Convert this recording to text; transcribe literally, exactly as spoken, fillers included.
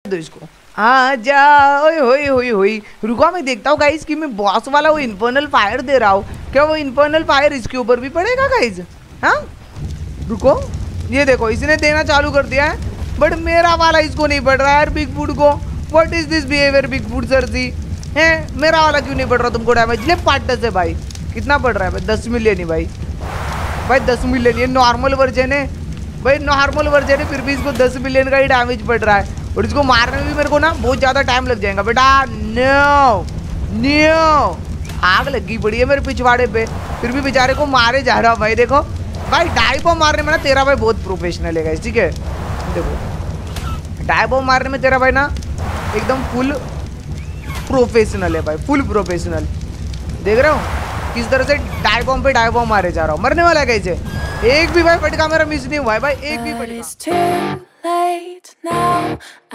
दो इसको। आ जा ओए होई होई होई। रुको मैं देखता हूँ गाइस कि मैं बॉस वाला वो इन्फर्नल फायर दे रहा हूँ, क्या वो इन्फर्नल फायर इसके ऊपर भी पड़ेगा गाइस? हाँ रुको, ये देखो इसने देना चालू कर दिया है, बट मेरा वाला इसको नहीं पड़ रहा है यार बिग फूड को। What is this behaviour big food sir ji? है मेरा वाला क्यों नहीं पड़ रहा तुमको डैमेज? ले पार्टनर से भाई कितना पड़ रहा है भाई? दस मिलियन ही भाई, भाई दस मिलियन। ये नॉर्मल वर्जन है भाई, नॉर्मल वर्जन है, फिर भी इसको दस मिलियन का ही डैमेज पड़ रहा है। और इसको मारने में भी मेरे को ना बहुत ज़्यादा टाइम लग जाएगा बेटा। नो नो, आग लगी पड़ी है मेरे पिछवाड़े पे, फिर भी बेचारे को मारे जा रहा हूँ भाई। देखो भाई डाई बॉम्ब मारने में ना तेरा भाई बहुत प्रोफेशनल है गाइस, ठीक है? देखो डाई बॉम्ब मारने में तेरा भाई ना एकदम फुल प्रोफेशनल है भाई, फुल प्रोफेशनल। देख रहे हो किस तरह से डाई बॉम्ब पे डाई बॉम्ब मारे जा रहा हूँ। मरने वाला है कैसे? एक भी भाई फटका मेरा मिस नहीं हुआ है भाई, एक भी फटका।